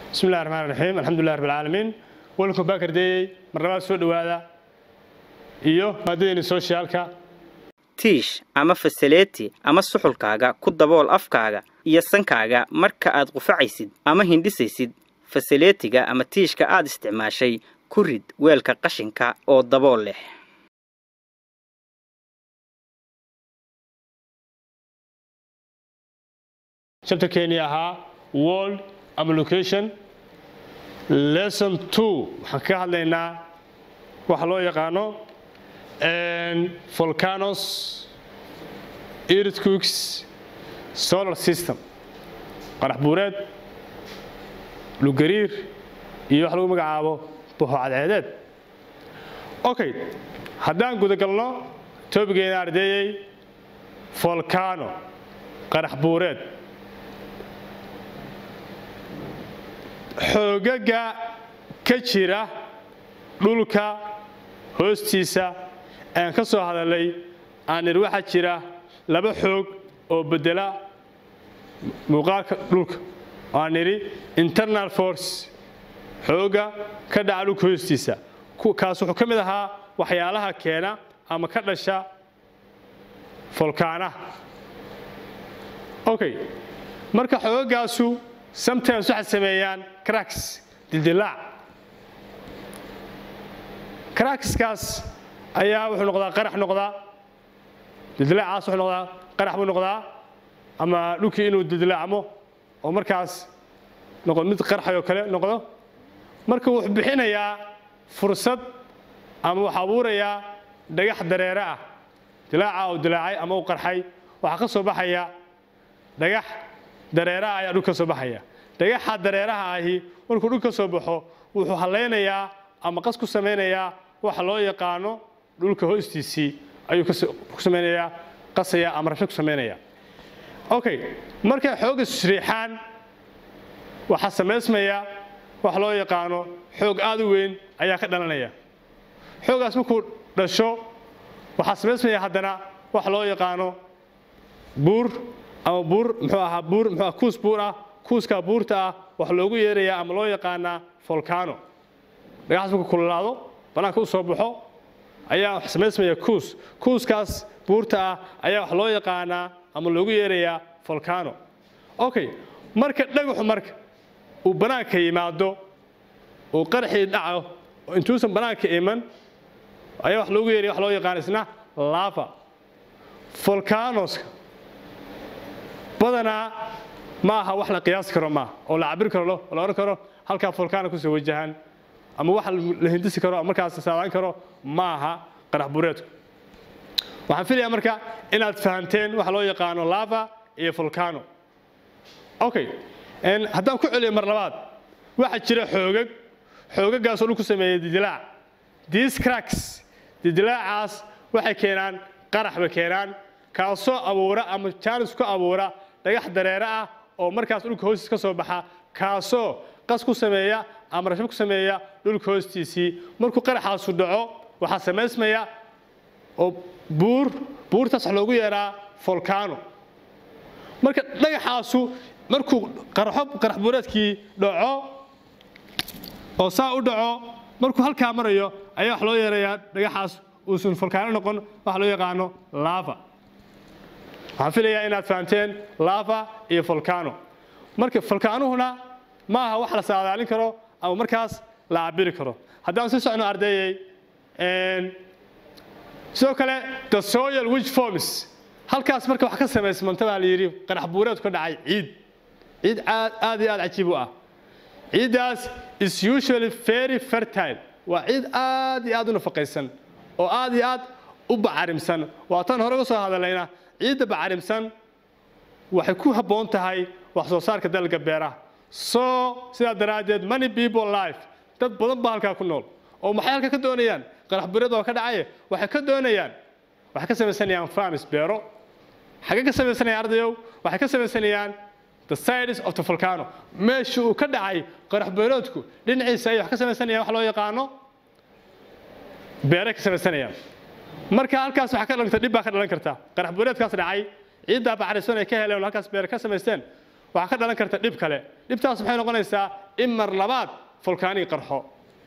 بسم الله الرحمن الرحيم الحمد لله رب العالمين ولكم باكر دي مرنباد soo dhawaada iyo maadooyin socialka tiish ama facility ama suxulkaaga ku dabool afkaaga iyo sankaaga marka aad qufacaysid ama hindisaysid facility-ga ama tiishka aad isticmaashay ku rid weelka qashinka oo dabool leh chapter Kenya ahaa world ama location lesson 2 waxaan ka hadlaynaa waxa loo yaqaano volcanoes earthquakes solar system qarax buureed lugariir iyo wax lagu magacaabo buuxo cadceedeed okay haddaan guda galno topigeena ardayay volcano qarax buureed xoogaga ka jira dhulka hoostiisa aan ka soo hadalay aanir waxa jira laba xoog oo bedela muuqaalka dhulka aaniri internal force xooga ka dhaca dhulka hoostiisa kaas wuxuu ka mid ahaa waxyaalaha keena ama ka dhasha volcano okay marka xoogagaasu sometimes waxay sameeyaan cracks dildilaac crackskaas ayaa wuxuu noqdaa qarax noqdaa dildilaacaas wuxuu noqdaa qarax buu noqdaa ama dhulkii inuu dildilaacmo oo markaas noqdo mid qarxayo kale noqdo marka wuxuu bixinayaa fursad ama wuxuu abuurayaa dhagax dareere ah dilaaca oo dilaacay ama uu qarxay waxa ka soo baxaya dhagax dareeraha ayaa dhulka soo baxaya dhagaxa dareeraha ahi markuu dhulka soo baxo wuxuu haleynayaa ama qas ku sameynayaa waxa loo yaqaano dhulka hoostiisii ayuu ku sameynayaa qasaya ama rabsho ku sameynaya okay marka xoog isriixaan waxa sameysmaya waxa loo yaqaano xoog aad u weyn ayaa ka dhalanaya xoogaas markuu dhasho waxa sameysmaya haddana waxa loo yaqaano buur ama buur muxuu ahaa buur muxuu kuus buur ah kuuska buurta ah wax loogu yeerayaa ama loo yaqaanaa volcano dhagaxaas markuu kululaado banaanka u soo baxo ayaa wax sameysmaya kuuskaas buurta ah ayaa wax loo yaqaanaa ama loogu yeerayaa volcano okay marka dhagaxu marka uu banaanka yimaado uu qarxii dhaco intuusan banaanka iman ayaa wax loogu yeeraya wax loo yaqaan isna lava volcanoska badanaa ma aha wax la qiyaas karo ma oo la cabir karo oo la oran karo halka volcano ku soo wajahan ama wax la hindisi karo markaas saadaan karo ma aha qarax buureedku waxaan filayaa marka inaad fahanteen wax loo yaqaano lava iyo volcano okay haddaan ku celiyo mar labaad waxa jira xoogagaas oo dhulku sameeyay dildilaac these cracks dildilaacaas waxay keenaan qarax ba keenaan kaasoo abuura ama chance ku abuura dhagax dareere ah oo markaas dhulka hoostiisa ka soo baxa kaasoo qas ku sameeya ama rasho ku sameeya dhulka hoostiisii markuu qaraxaasu dhaco waxa sameysmaya oo buurtaas wax loogu yeeraa volcano marka dhagaxaasu markuu qarax buureedkii dhaco oo saa u dhaco markuu halkaa marayo ayaa wax loo yeerayaa dhagaxaas uusan volcano noqon wax loo yaqaano lava waxaan filayaa inaad fahanteen lava iyo volcano marka volcanohuna ma aha wax la saadaalin karo ama markaas la cabiri karo haddaan sii socno ardayay sidoo kale the soil which forms halkaas marka wax ka samaysmanta baa la yidhi qarax buureed ka dhacay ciid aad iyo aad cajiib u ah ciiddaas is usually very fertile waa ciid aad iyo aad u nafaqaysan oo aad iyo aad u bacarimsan waa tan hore uga soo hadalayna ciidda bacarimsan waxay ku habboon tahay wax soo saarka dalka beeraha sidaa daraaddeed many people life dad badan baa halkaa ku nool oo maxay halka ka doonayaan qarax buureed oo ka dhacay waxay ka doonayaan waxay ka samaysanayaan farms beero xagee ka samaysanayaan ardayow waxay ka samaysanayaan the sides of the volcano meesha uu ka dhacay qarax buureedku dhinaciisa ay wax ka samaysanayaan wax loo yaqaano beero ka samaysanayaan marka halkaas waxa ka dhalanta dib baa ka dhalan karta qarax buureedkaas dhacay ciidda bacrisan ay ka heleen halkaas beero ka samaysteen waxa ka dhalan karta dib kale dhibtaas waxay noqonaysaa in mar labaad fulkaanihii qarxo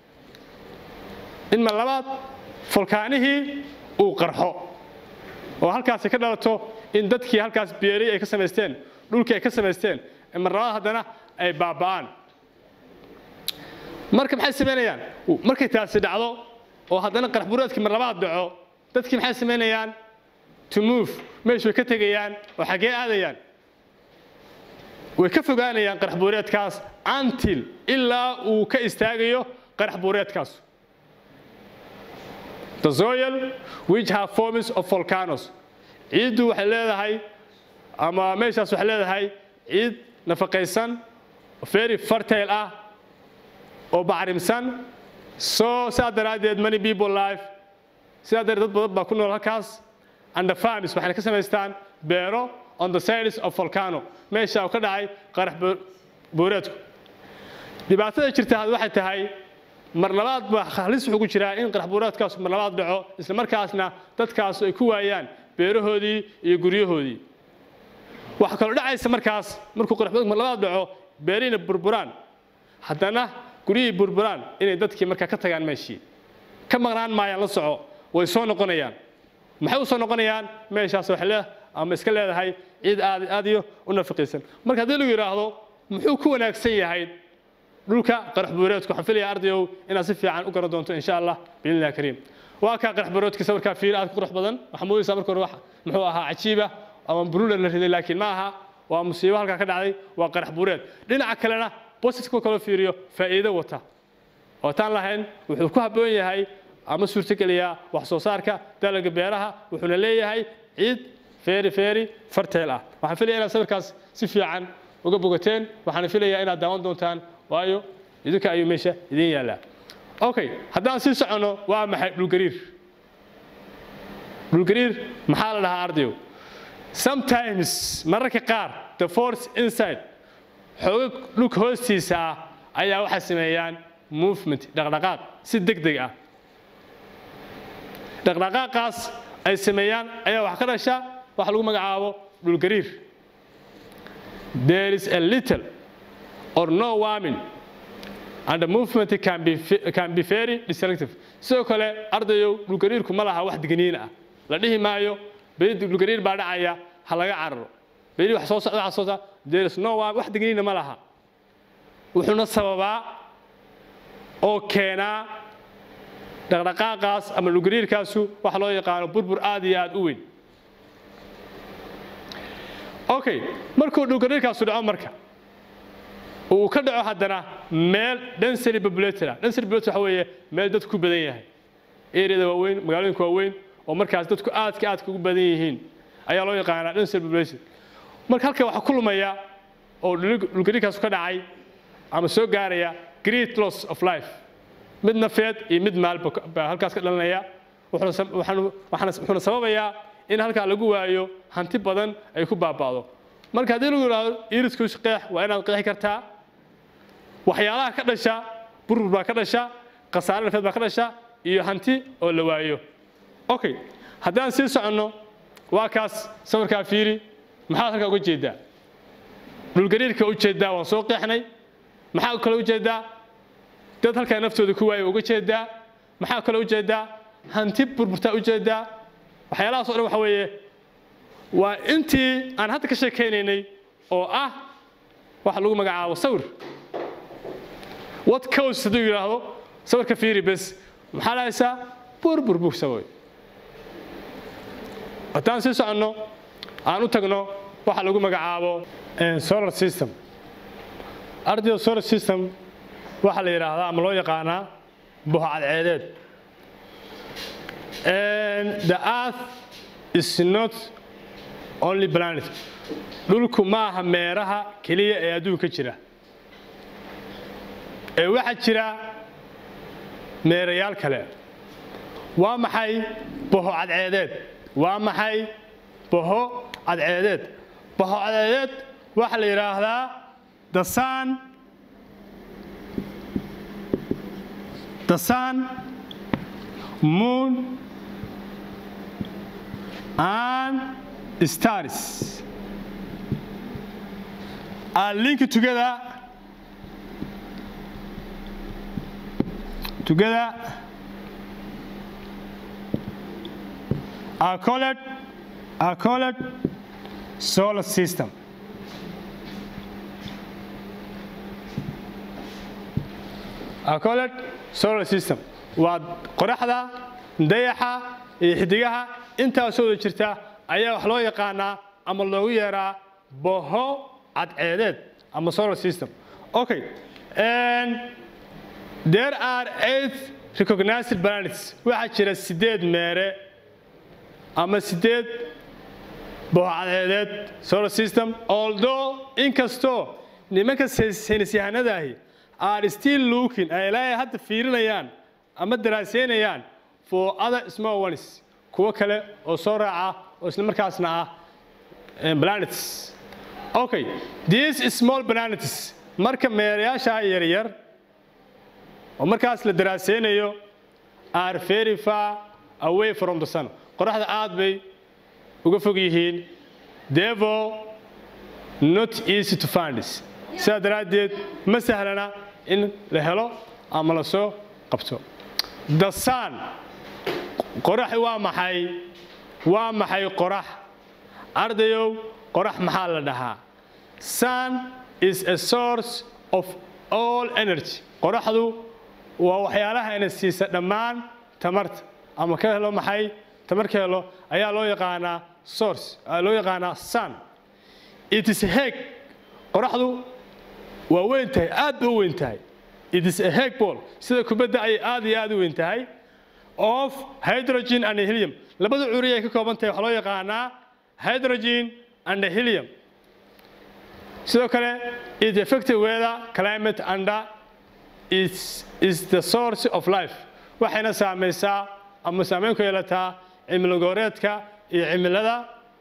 in mar labaad fulkaanihii uu qarxo oo halkaas ka dhalato in dadkii halkaas beeray ay ka samaysteen dhulkii ay ka samaysteen mar labaad haddana ay baaba'aan marka maxay sameynayaan markay taasi dhacdo oo haddana qarax buureedkii mar labaad dhaco dadkii maxay sameynayaan to move meeshay ka tagayaan oo xagee aadayaan way ka fogaanayaan qarax buureedkaas until ilaa uu ka istaagayo qarax buureedkaas the soil which have forms of volcanoes ciiddu waxay leedahay ama meeshaas waxay leedahay ciid nafaqaysan very fertile ah oo bacrimsan saa daraadeed many people life sidaa darteed dad badan baa ku nool halkaas and the farms waxayna ka samaystaan beero on the sides of volcano meesha uu ka dhacay qarax buureedku dhibaatada jirta waxay tahay mar labaad baa halis wuxuu ku jiraa in qarax buureedkaas mar labaad dhaco isla markaasna dadkaas ay ku waayaan beerahoodii iyo guryahoodii waxa kale dhacaysa markaas markuu qarax buureedku mar labaad dhaco beerina burburaan haddana guriyihii burburaan inay dadkii markaa ka tagaan meeshii ka maqnaan maayaan la soco way soo noqonayaan maxay u soo noqonayaan meeshaas waxay leedahay ama iska leedahay ciid aad iyo u nafaqaysan marka haddii lagu yidhaahdo muxuu ku wanaagsan yahay dhulka qarax buureedku waxaan filayaa ardayow inaad si fiican u garan doonto insha allah biidnillahi kariim waa kaa qarax buureedka sawirkaa fiir aad ku qurux badan waxaa moodaysaa marka hore wax muxuu ahaa cajiiba ama buluula la riday laakiin ma aha waa musiibo halkaa ka dhacday waa qarax buureed dhinaca kalena bositka kaloo fiiriyo faa'iido wata oo taan lahayn wuxuu ku habboon yahay ama suurtageliyaa wax soo saarka dalagga beeraha wuxuuna leeyahay ciid very fertile ah waxaan filayaa inaad sawirkaas si fiican uga bogateen waxaan filayaa inaad daawan doontaan waayo idinka ayuu meesha idin yaalaa okay haddaan sii socono waa maxay dhulgariir maxaa la dhahaa ardayo sometimes mararka qaar the force inside xoog dhulka hoostiisa ah ayaa waxay sameeyaan movement dhaqdhaqaaq si degdeg ah dhaqdhaqaaqaas ay sameeyaan ayaa wax ka dhasha waxa lagu magacaabo dhulgariir there is a little or no warming and the movement can be very destructive sidoo kale ardayow dhulgariirku ma laha wax digniin ah la dhihi maayo beri dhulgariir baa dhacaya ha laga cararo beri wax soo socda there is no warming wax digniin ma laha wuxuuna sababaa oo keenaa dhaqdhaqaaqaas ama dhulgariirkaasu waxa loo yaqaano burbur aad iyo aad u weyn okay markuu dhulgariirkaasu dhaco marka uu ka dhaco haddana meel densely populated waxa weeye meel dadku ku badan yahay areada waaweyn magaalooyinka waaweyn oo markaas dadku aad ugu badan yihiin ayaa loo yaqaanaa densely populated marka halka waxa ku lumaya oo dhulgariirkaasu ka dhacay ama soo gaaraya great loss of life mid nafeed iyo mid maalba halkaas ka dhalanaya wuxuuna sababayaa in halkaa lagu waayo hanti badan ay ku baaba'do marka haddii lagu yidhaahdo irisku qeex waa inaad qeexi kartaa waxyaalaha ka dhasha burbur baa ka dhasha khasaare nafeed baa ka dhasha iyo hanti oo la waayo okay haddaan sii soconno waa kaas sawirkaa fiiri maxaad halkaa uga jeedaa dhulgariirka u jeedaa waan soo qeexnay maxaa kale u jeedaa dad halkaa naftooda ku waaya uga jeedaa maxaa kale u jeedaa hanti burburtaa u jeedaa waxyaalahaas oo dhan waxa weeye waa intii aan hadda ka sheekaynaynay oo ah waxa lagu magacaabo sawir what cause hadduu yidhaahdo sawirka fiiri bes maxaa lahaysaa burbur buu sababay haddaan sii soconno aan u tagno waxa lagu magacaabo solar system ardayda solar system waxaa la yidhaahdaa ama loo yaqaanaa boho cadceedeed the earth is not only planet dhulku ma aha meeraha keliya ee adduunka jira ee waxaa jira meerayaal kale waa maxay boho cadceedeed waa maxay boho cadceedeed boho cadceedeed waxaa la yidhaahdaa the sun moon and stars are linked together together are called solar system. Are called solar system. waa qoraxda dayaxa iyo xidigaha intaasoo wada jirta ayaa wax loo yaqaanaa ama loogu yeeraa boho cadceedeed ama solar system. Okay, and there are 8 recognized planets. waxaa jira 8 meere ama 8 boho cadceedeed solar system, although inkastoo nimanka saynisyahanadaahi are still looking ay ilaahay hadda fiirinayaan ama daraaseynayaan for other small ones, kuwa kale oo soo raaca oo isla markaasna ah planets. Okay, these small planets marka meerayaasha yaryar oo markaas la daraaseynayo are very far away from the sun. qoraxda aad bay uga fog yihiin, therefore not easy to find. sidaa daraaddeed ma sahlana in la helo ama la soo qabto. The sun, qoraxi waa maxay? waa maxay qorax? ardayow, qorax maxaa la dhahaa? Sun is a source of all energy. qoraxdu waa waxyaalaha ina siisa dhammaan tamarta ama ka helo maxay? tamar ka helo ayaa loo yaqaanaa source, loo yaqaanaa sun. It is a heg. qoraxdu waa weyn tahay, aad bay u weyn tahay. It is a heg ball, sida kubadda ay aad iyo aad u weyn tahay, of hydrogen and helium. labada curi ay ka kooban tahay waxa loo yaqaanaa hydrogen and helium. sidoo kale it affects weather, climate and is the source of life. waxayna saameysaa ama saameyn ku yeelataa cimilo gooreedka iyo cimilada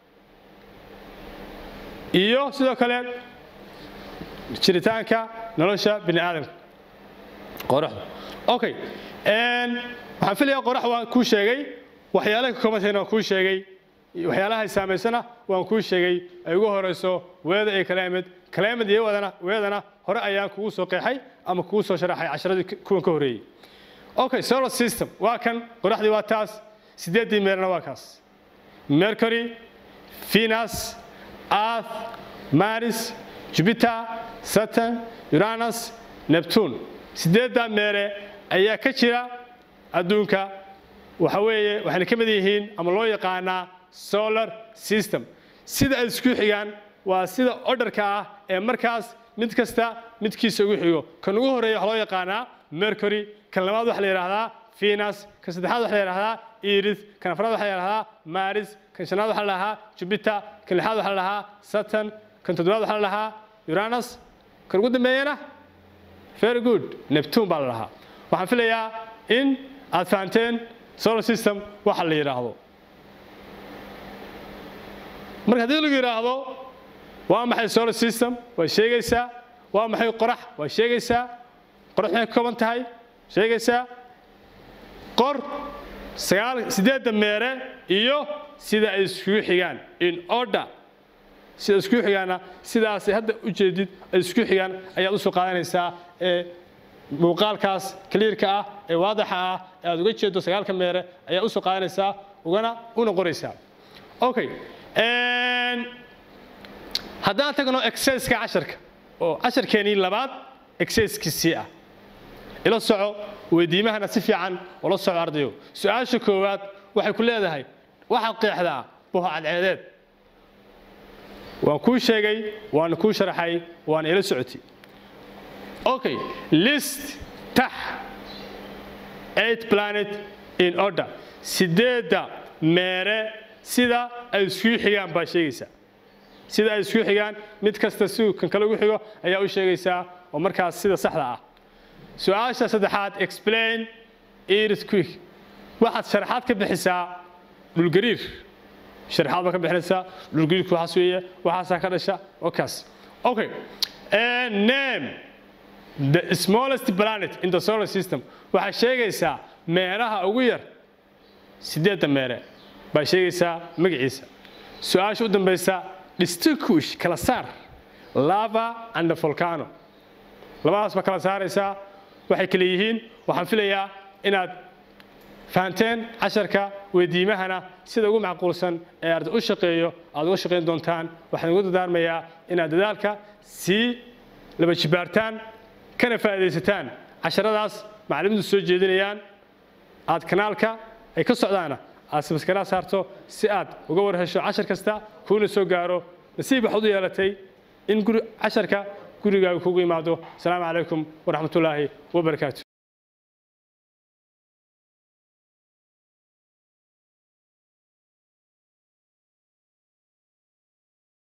iyo sidoo kale jiritaanka nolosha bini'aadamka. qoraxda. Okay, waxaan filayaa qorax waan kuu sheegay, waxyaalaha ka koobantahyna waan kuu sheegay, waxyaalaha saameysana waan kuu sheegay. ay ugu horeyso weather iyo climate iyo weedana hore ayaan kugu soo qeexay ama kugu soo sharaxay casharadii kuwan ka horeeyay. Okay, solar system waa kan, qoraxdii waa taas, 8 meerna waa kaas: Mercury, Venus, Earth, Mars, Jupiter, Saturn, Uranus, Neptune. 8 meere ayaa ka jira adduunka. waxa weeye waxayna ka mid yihiin ama loo yaqaanaa solar system. sida ay isku xigaan waa sida orderka ah ee markaas mid kasta midkiisa ugu xigo. kan ugu horeeya waxa loo yaqaanaa Mercury, kan labaad waxa la yiraahdaa Venus, kan saddexaad waxa la yiraahdaa Earth, kan afraad waxa la yiraahdaa Mars, kan shanaad waxa la yiraahdaa Jupiter, kan lixaad waxa la yiraahdaa Saturn, kan toddobaad waxa la yiraahdaa Uranus, kan ugu dambeeyana very good Neptune baa la yiraahdaa. waxaan filayaa in aad fahanteen solar system waxa la yiraahdo. marka hadii lagu yiraahdo waa maxay solar system, way sheegaysaa. waa maxay qorax, way sheegaysaa. qorax maxay ka kooban tahay, sheegaysaa. qor 8 meere iyo sida ay isku xigaan in order. sida isku xigaana sidaas ay hadda u jeedid ay isku xigaan ayaad u soo qaadanaysaa muuqaalkaas clear-ka ah ee waadaxa ah ee aad uga jeedo 9 meere ayaa u soo qaadanaysaa una qoraysaa. Okay, haddaan tagno exercise-ka casharka oo casharkeenii labaad exercise-kiisii ah, ila soco weydiimahana si fiican ula soco ardayo. su'aasha koowaad waxay ku leedahay waxaad qeexdaa boho cadceedeed. waan kuu sheegay, waan kuu sharaxay, waan ila socotay. Okay, list tax 8 planet in order. 8 meere sida ay isku xigaan baa sheegaysaa. sida ay isku xigaan mid kasta si kan kale ugu xigo ayaa u sheegaysaa oo markaas sida saxda ah. su'aasha saddexaad explain earthquake. waxaad sharaxaad ka bixisaa dhulgariir. sharaxaad ka bixinaysaa dhulgariirku waxa weeye waxaas ka dhasha okaas. Okay, and name the smallest planet in the solar system. waxa sheegaysaa meeraha ugu yar 8 meere baa sheegaysaa magaciisa. su'aasha u dambaysa distinguish kala saar lava and volcano. labadaas ba kala saaraysaa. waxay kala yihiin waxaan filayaa inaad fahanteen casharka weydiimahana sida ugu macquulsan ee arday u shaqeeyo aad uga shaqayn doontaan waxaan ugu dardaarmayaa inaad dadaalka sii laba jibaartaan kana faa'iidaysataan casharadaas macallimiintu soo jeedinayaan aad kanaalka ay ka socdaana aad sabskaraab saarto si aad uga war hesho cashar kasta kuuna soo gaaro nasiib waxaad u yeelatay in casharka gurigaaga kugu yimaado asalaamu calaykum waraxmatullaahi wabarakaatu